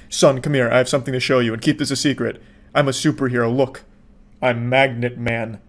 Son, come here, I have something to show you, and keep this a secret. I'm a superhero, look. I'm Magnet Man.